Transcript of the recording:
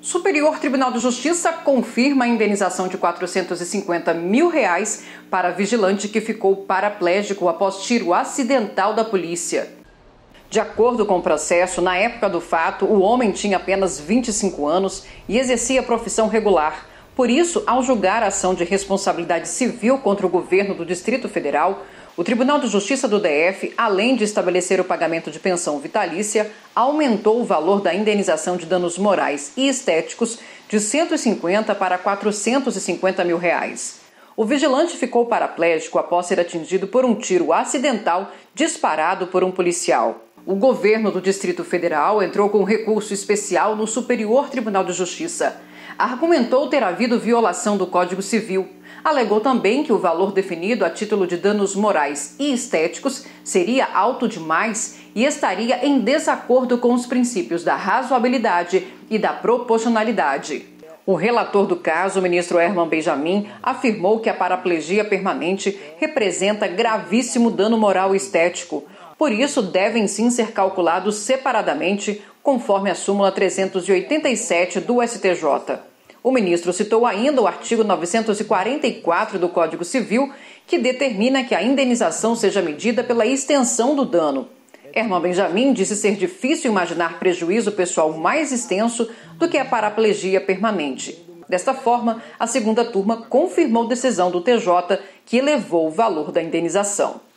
Superior Tribunal de Justiça confirma a indenização de R$450 mil para vigilante que ficou paraplégico após tiro acidental da polícia. De acordo com o processo, na época do fato, o homem tinha apenas 25 anos e exercia profissão regular. Por isso, ao julgar a ação de responsabilidade civil contra o governo do Distrito Federal, o Tribunal de Justiça do DF, além de estabelecer o pagamento de pensão vitalícia, aumentou o valor da indenização de danos morais e estéticos de 150 para R$450 mil. O vigilante ficou paraplégico após ser atingido por um tiro acidental disparado por um policial. O governo do Distrito Federal entrou com recurso especial no Superior Tribunal de Justiça. Argumentou ter havido violação do Código Civil. Alegou também que o valor definido a título de danos morais e estéticos seria alto demais e estaria em desacordo com os princípios da razoabilidade e da proporcionalidade. O relator do caso, o ministro Herman Benjamin, afirmou que a paraplegia permanente representa gravíssimo dano moral e estético. Por isso, devem sim ser calculados separadamente, conforme a súmula 387 do STJ. O ministro citou ainda o artigo 944 do Código Civil, que determina que a indenização seja medida pela extensão do dano. Herman Benjamin disse ser difícil imaginar prejuízo pessoal mais extenso do que a paraplegia permanente. Desta forma, a segunda turma confirmou decisão do TJ, que elevou o valor da indenização.